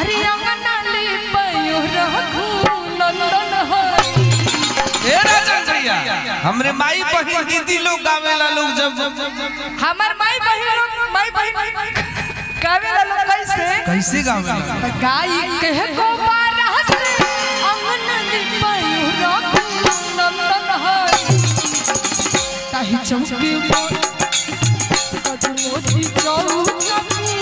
अरे अंगना ले पयो रखू नंदन हरी। ए राजन भैया हमरे माई बहिन दीदी लोग गावेला लोग जब हमार माई बहिन गावेला लोग कैसे गावेला गाई कह को बारह से अंगना ले पयो रखू नंदन हरी। ताही चौके पर कजमोती चौका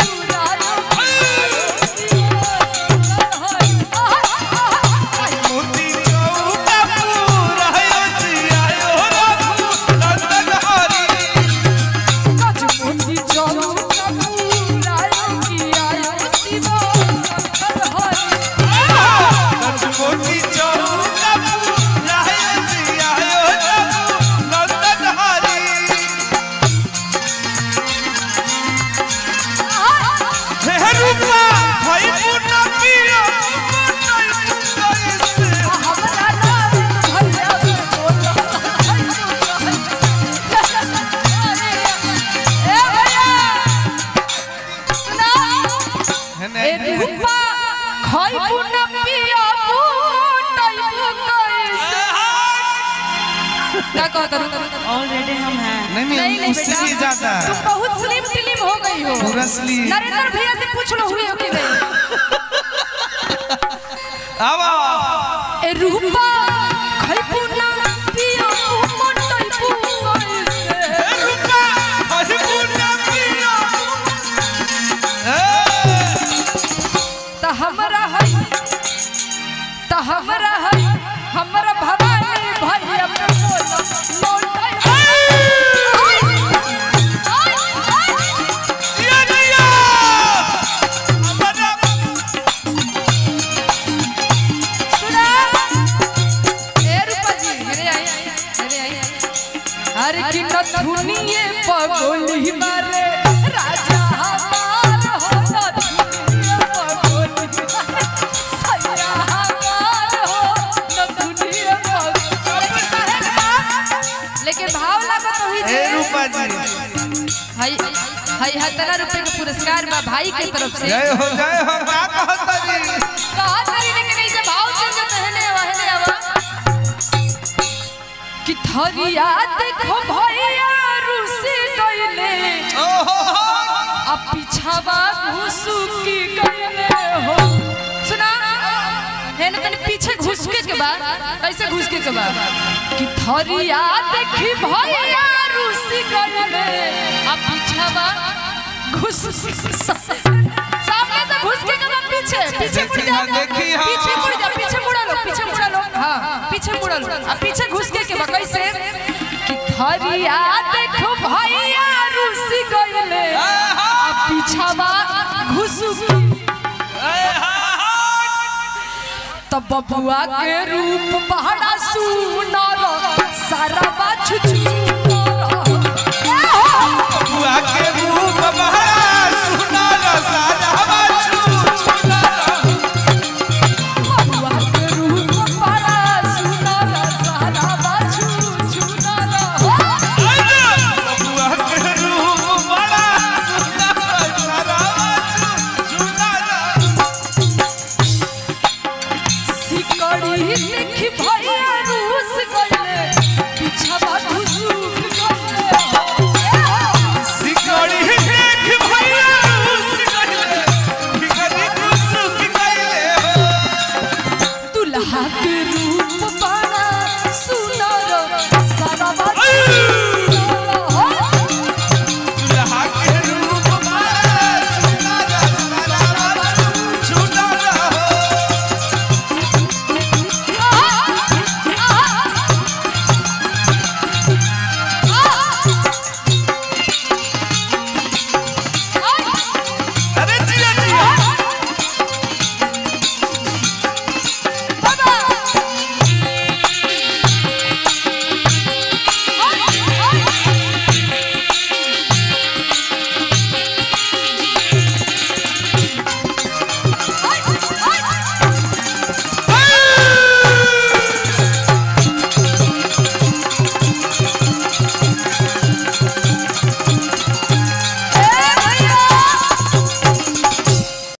ऑलरेडी हम हैं। नहीं उससे भी ज्यादा तुम बहुत स्लिम टिलिम हो गई हो। पूरा स्लिम। नरेंद्र भैया से पूछ लो हुई हो कि नहीं। आवा ए रूपा खइबू ना पिया मोटई पुआई से। रूपा खइबू ना पिया त हमरा है हमरा भवानी भैया पे बोलो मोटई धुनिए पगोली मारे राजा हमार हो धुनिए पगोली सैया हमार हो धुनिए पगोली। लेकिन भाव लागत होई ए रूपा जी हाय 17 रुपए का पुरस्कार बा भाई के तरफ से। जय हो का कहता जी लेकिन ऐसे भाव चेंज कहने वाले आवा कि थरिया देखो भैया रुसी गइले अब पीछावा घुसुकी गइले हो। सुना है ना तने पीछे घुसके के बाद कैसे घुसके के बाद कि थरिया देखी भैया रुसी गइले अब पीछावा घुस सामने से घुसके के बाद पीछे मुड़ जा पीछे मुड़ा लो हां पीछे मुड़ा लो अब पीछे घुसके के बाद कैसे कि थरिया देखो भैया रुसी गइले अब पीछावा घुसुकी तब बबुआ के रूप बड़ा सुनर सारा बाछुछु